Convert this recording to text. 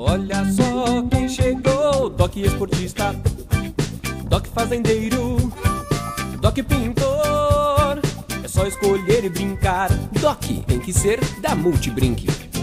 Olha só quem chegou, Doki esportista, Doki fazendeiro, Doki pintor. É só escolher e brincar, Doki tem que ser da MultiBrink.